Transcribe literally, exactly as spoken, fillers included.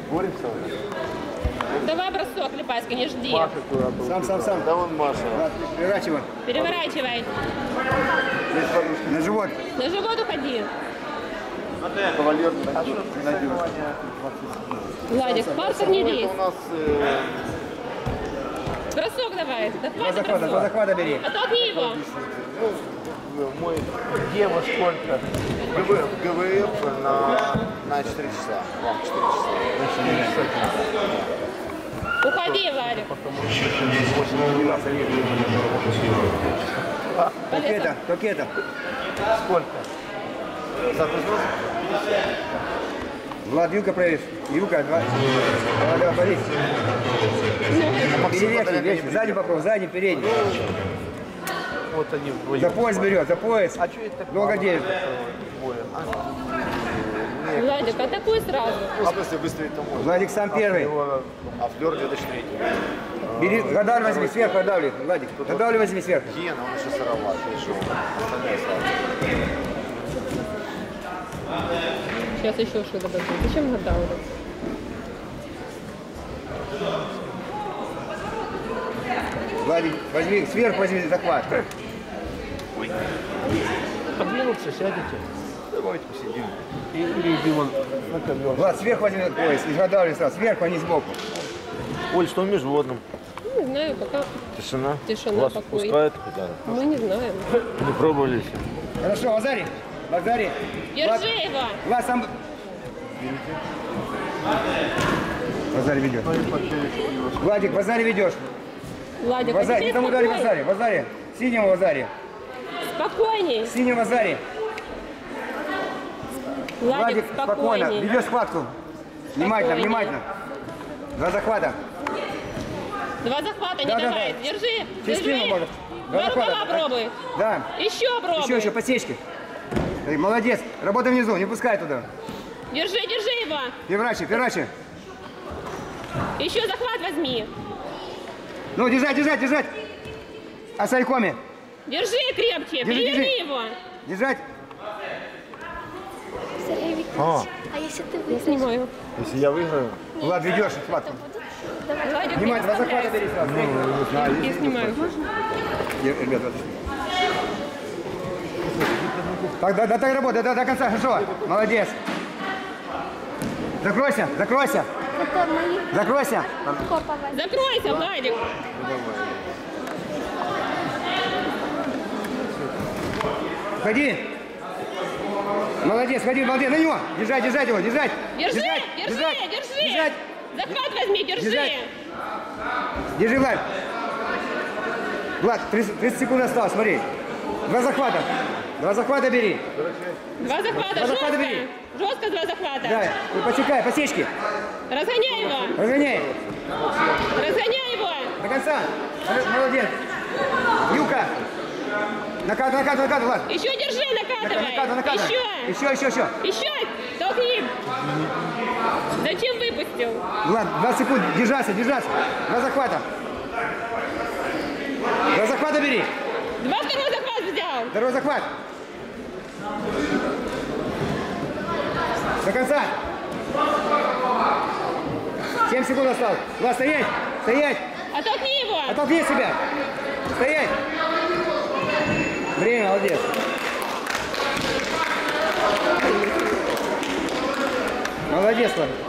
Боремся? Давай бросок, Липайский, не жди. Маша куда-то. Сам, сам, сам. Да вон Маша. Переворачивай. Переворачивай. На живот. На живот уходи. Кавалер найдет. Владик, пальцем не лезь. У нас... э, Бросок давай. Два Захват захвата, два бросок. захвата бери. Оттолкни его. ну, мой Ева сколько? ГВ, ГВФ на, на четыре часа. Вам четыре часа. Уходи, Владик. Только это, только это. Сколько? Загрузок? Влад, Юка проверь. Юка, два. Давай, давай, борись. Передний, верхний. Сзади попробуй, сзади, передний. Вот они. За пояс берет, за пояс. А что это так? Долго держит. Владик, атакуй сразу. Ну, в смысле, быстрее-то можно. Владик сам первый. А флёр две тысячи третий. Бери, гадаль возьми, сверху гадавли. Владик, гадавли возьми сверху. Гена, он еще сыроват. Еще. Остальные сразу. Сейчас еще что добавить. Зачем гадал? Владик, возьми, сверху возьми захват. Подвинуться, сядете. Давайте посидим. Или иди вон на ковер. Влад, сверху возьми пояс, и гадавли сразу, сверху, а не сбоку. Оль, что в межводном? Не знаю, пока Тишина. Тишина, Вас покой. пускают куда-то? мы не знаем. Не пробовали? Хорошо, Вазари, Вазари. Держи его. Влад сам... Вазари ведет. Владик, Вазари ведешь. Владик, а Вазари, теперь не там удари спокойней. Вазари, Вазари. Синему Вазари. Спокойней. Синему Вазари. Владик, Владик, спокойно. спокойней. Ведешь схватку. Внимательно, Спокойней. внимательно. Два захвата. Два захвата, не Да, да, давай. да. Держи, Через спину держи. может. Два Два захвата. рукава пробуй. Да. Еще пробуй. Еще, еще, подсечки. Ты молодец. Работай внизу, не пускай туда. Держи, держи его. Переворачивай, переворачивай. Еще захват возьми. Ну, держать, держать, держать. Асайкоми. Держи крепче, Держи, переверни держи. его. Держать. Сергей Викторович, а если ты Я выиграешь? снимаю. Если я выиграю? Влад, ведешь схватку. Давай. Владик, не Внимательно, два захвата подставляйся. бери сразу. Я снимаю. Ребят, вот. Так, да, да, так работай, да, до конца, хорошо. Молодец. Закройся, закройся, Это мои закройся. коповые. Закройся, Владик. Ходи. Молодец, ходи, молодец, на него. Держать, держать его, держать. Держи, держать, держи, держать, держи. держать. Захват возьми, держи. Держать. Держи, Влад. Влад, тридцать, тридцать секунд осталось, смотри. Два захвата. Два захвата бери. Два захвата, Два захвата жестко. бери. Жестко два захвата. Да, и почекай, посечки. Разгоняй его. Разгоняй. Разгоняй его. До конца. Молодец. Юка. Накатывай, накатывай, накатывай, Влад. Еще держи, накатывай. Накатывай, накатывай. Еще. Еще, еще, еще. Еще. Толкни. Зачем выпустил? Влад, двадцать секунд. Держаться, держаться. Два захвата. Два захвата бери. Два второй захват взял. Второй захват. До конца. Семь секунд осталось. Влад, стоять. Стоять. Оттолкни его. Оттолкни себя. Стоять. Время, молодец. Молодец, Влад.